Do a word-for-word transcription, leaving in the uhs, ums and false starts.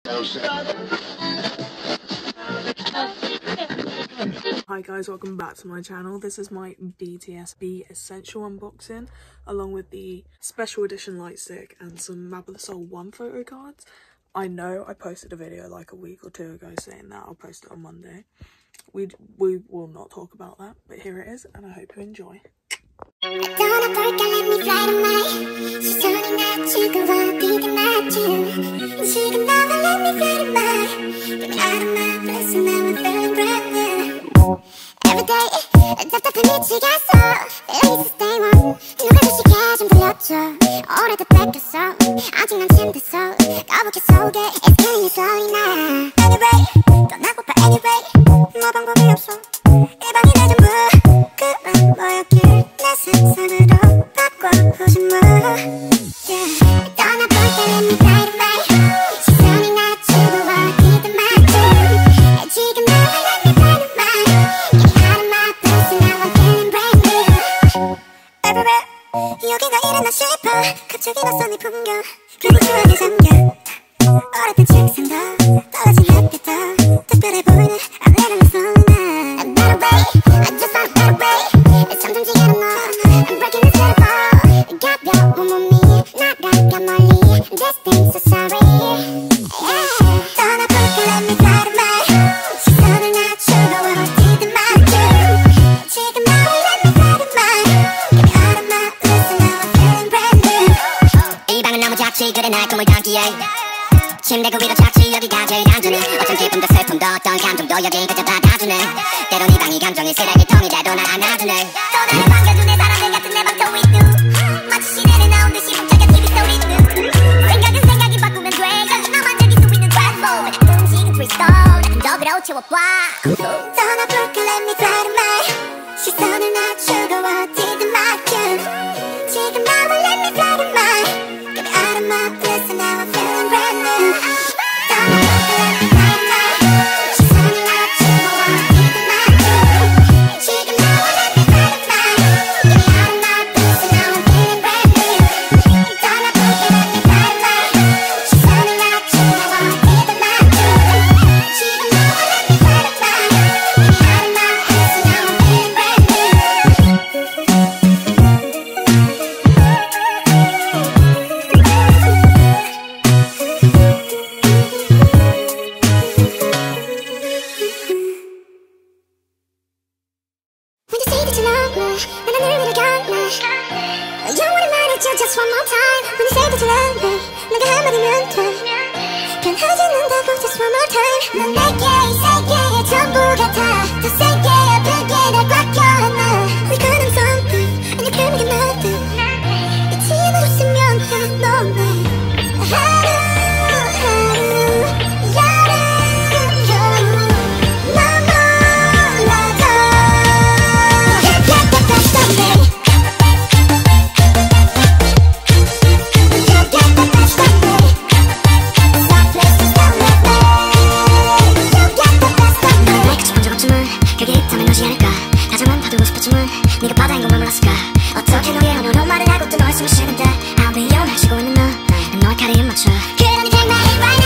Hi guys, welcome back to my channel. This is my B T S Be Essential unboxing, along with the special edition Lightstick and some Map of the Soul one photo cards. I know I posted a video like a week or two ago saying that I'll post it on Monday. We we will not talk about that, but here it is, and I hope you enjoy. 갑자기 낯선 이 풍경 그리고 추억에 잠겨 어렸던 책상도 떨어진 햇빛도 특별해 보이는 아내랑 손에 A better way, I just want a better way 점점 지게는 너 I'm breaking this little ball 가벼운 몸이 날아가 멀리 This thing's so sorry yeah. 떠나볼까 let me fly to my 시선을 낮추고 어디든 맡겨 지금 너를 let me fly to my Get out of my listen now I'm feeling brand new 이 방은 너무 작지 그래 날 꿈을 담기에 침대 그 위로 착지 여기가 제일 안전해 어떤 기쁨도 슬픔도 어떤 감정도 여기 그저 받아주네 때론 이 방이 감정의 쓰레기통이 돼도 날 안아주네 또 나를 반겨주네 사람들 같은 내 방도 with you 마치 시대에 나온 듯이 훔쳐가 티비 소리는 생각은 생각이 바꾸면 돼 여기 너만 즐길 수 있는 트랜스포 음식은 트위스터 나쁜 적으로 채워봐 떠나볼까 let me fly to my 시선을 낮추고 어디든 맡겨 지금 너를 let me fly to my Get me out of my bliss and now I'm feeling brand new 떠나볼까 let me fly to my 시선을 낮추고 어디든 맡겨 지금 너를 let me fly to my Get me out of my bliss and now I'm feeling brand new 떠나볼까 let me fly to my 시선을 낮추고 어디든 맡겨 지금 너를 let me fly to my Get me out of my bliss and now I'm feeling brand new When you say that you love me, 난 하늘 위를 건너 영원히 말해줘 just one more time When you say that you love me, 내가 한마디면 돼 변하지 않는다고 just one more time 넌 내게 이 세계의 전부 같아 더 세게 아프게 날 꽉 껴안아 우리 가능성은 아니 그게 nothing 빛이 너 없으면 난 너네 하루 하루 여름 겨울 난 몰라도 Get get the best of me Get get the best of me Some places don't let me You get the best of me 널 그쳐본 적 없지만 그게 있다면 너지 않을까 다정한 봐두고 싶었지만 네가 바다인 것만 몰랐을까 어떻게 너의 언어로 말을 하고 또 너의 숨을 쉬는데 I'll be your 날 쉬고 있는 너 난 너의 카드에 맞춰 그러니 take my hand right